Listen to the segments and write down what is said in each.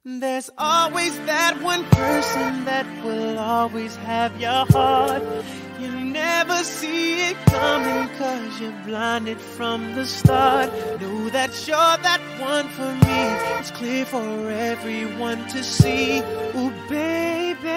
There's always that one person that will always have your heart. You never see it coming 'cause you're blinded from the start. Know that you're that one for me. It's clear for everyone to see. Ooh, baby.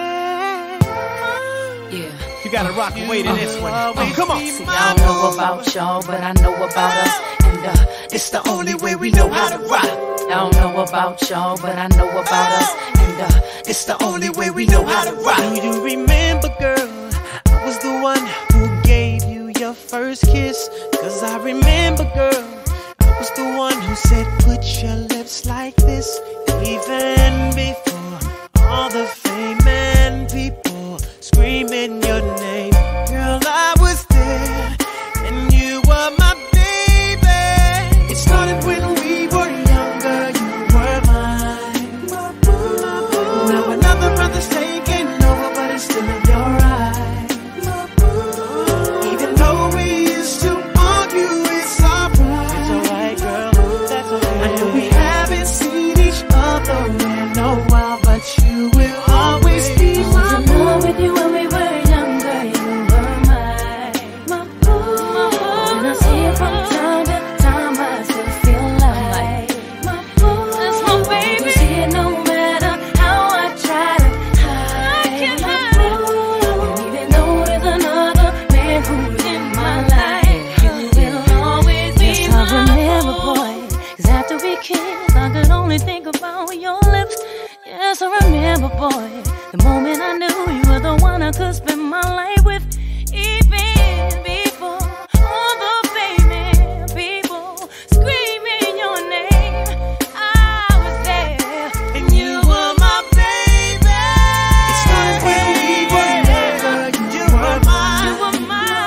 Yeah. You gotta rock and wait in this one. Come on. See, I don't know about y'all, but I know about us. And it's the only way we know how to rock. I don't know about y'all, but I know about us. And it's the only way we know how to rock. Do you remember, girl? I was the one who gave you your first kiss. 'Cause I remember, girl, I was the one who said, put your lips like this. Even before all the fame and people screaming your name. Girl, I was there, and you were my baby. It started when we were younger, you were mine. Now another brother's taking over, but it's still in your eyes. Even though we used to argue, it's alright. It's alright, girl, that's okay. I know we haven't seen each other in a while, but you will always be my boo. With you when we were younger, you were my boo. And I see it from time to time, I still feel like my boo. That's my baby. You see it no matter how I try to hide my boo. And even though there's another man who's in my life, you will always be my boo. Yes, I remember, boy, 'cause after we kissed, I could only think about your lips. Yes, I remember, boy, the moment I knew you were the one I could spend my life with. Even before all the famous people screaming your name, I was there, And you were my baby. It started when we were younger, you were mine. you were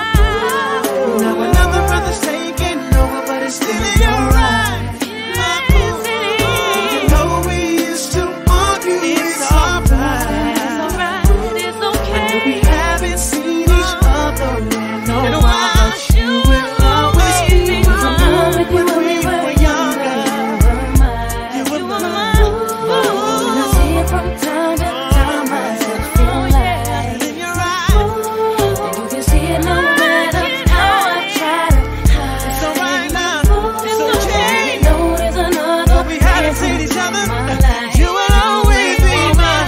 mine. Now another brother's taking over, but it's still in your eyes. My boo. Even though we used to argue, it's alright. It's alright, it's okay. We haven't seen each other in a while, but you will always be mine. With you when we were younger, you were mine. And I see it from time to time, I still feel like In your eyes, and you can see it no matter how I try to hide. it's alright now. It's okay. Even though there's another We haven't seen each other. in my life, You will always be mine.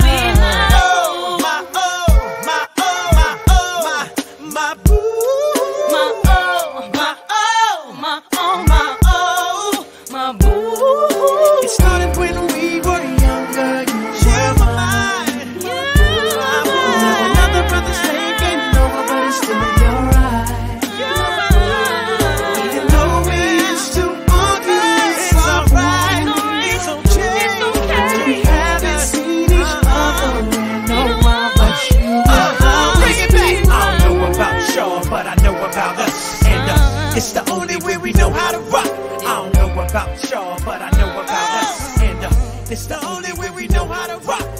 Oh, my oh, my oh, my oh, my boo. my oh, my oh, my oh, my oh, my boo. It started when we were younger. You were mine. My boo. Now another brother's taking over, but it's still in your eyes. Even though we used to argue, it's alright. It's okay. We haven't seen each other in a while, but you will always be mine. I don't know about y'all, but I know about us. And it's the only way we know how to rock. I don't know about y'all, but I know about us. And it's the only way we know how to rock.